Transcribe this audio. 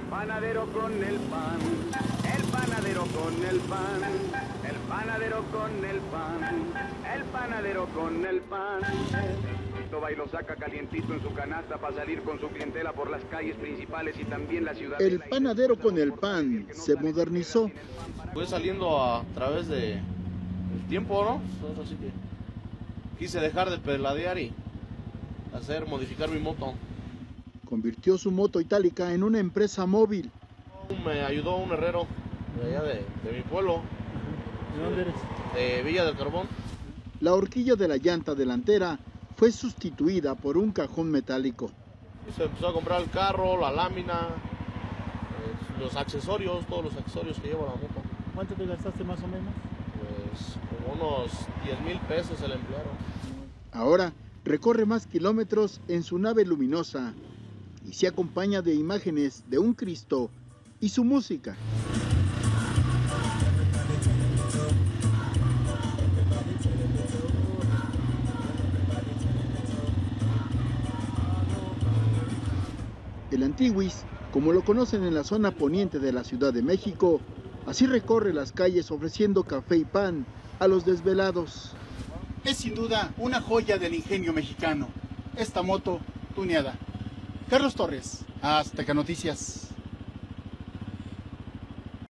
panadero con el pan, el panadero con el pan, el panadero con el pan, el panadero con el pan. Va y lo saca calientito en su canasta para salir con su clientela por las calles principales y también la ciudad. El panadero con el pan se modernizó. Fue saliendo a través del tiempo, ¿no? Entonces, así que quise dejar de pedaladear y modificar mi moto. Convirtió su moto itálica en una empresa móvil. Me ayudó un herrero de allá de mi pueblo. ¿De dónde eres? De Villa del Carbón. La horquilla de la llanta delantera fue sustituida por un cajón metálico. Y se empezó a comprar el carro, la lámina, los accesorios, todos los accesorios que lleva la moto. ¿Cuánto te gastaste más o menos? Pues como unos 10,000 pesos el empleado. Ahora recorre más kilómetros en su nave luminosa y se acompaña de imágenes de un Cristo y su música. El Antiguis, como lo conocen en la zona poniente de la Ciudad de México, así recorre las calles ofreciendo café y pan a los desvelados. Es sin duda una joya del ingenio mexicano, esta moto tuneada. Carlos Torres, Azteca Noticias.